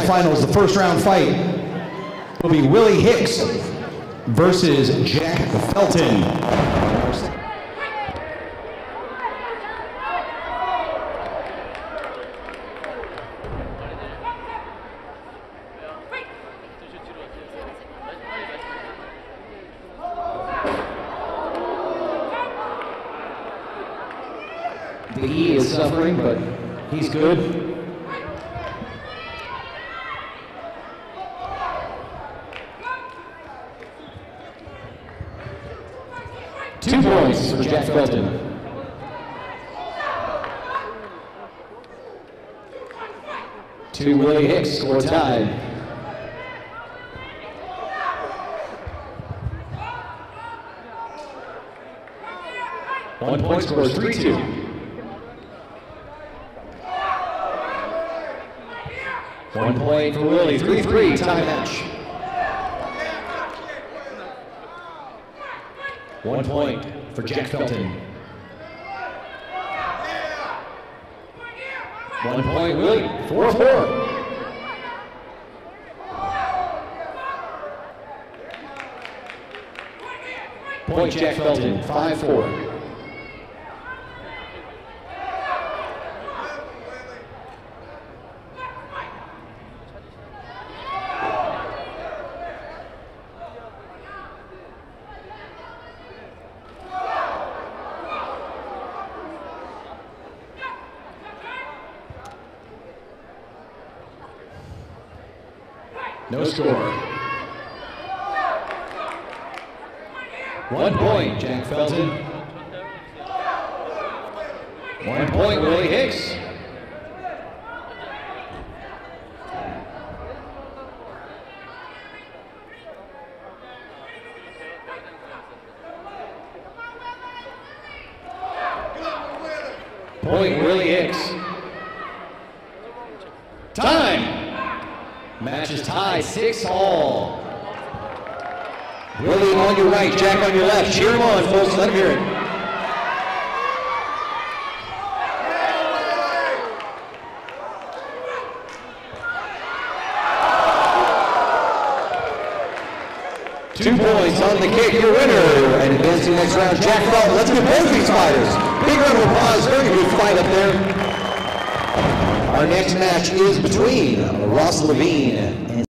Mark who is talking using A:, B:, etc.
A: semifinals. The first round fight will be Willie Hicks versus Jack Felton.
B: The E is suffering, but he's good. Two points for Jack Felton. To Willie Hicks, score tied. One point scores 3-2. 1 point for Willie, 3-3, tie match. 1 point for Jack Felton. 1 point Willie, 4-4. Point Jack Felton, 5-4. No score. 1 point, Jack Felton. 1 point, Willie Hicks. Point, Willie Hicks. Time! Match is tied, 6-all. Willie on your right, Jack on your left. Cheer him on, folks. Let him hear it. Two points on the kick, your winner. And advancing next round, Jack Felton. Let's give both these fighters a big round of applause. Very good fight up there. Our next match is between Ross Levine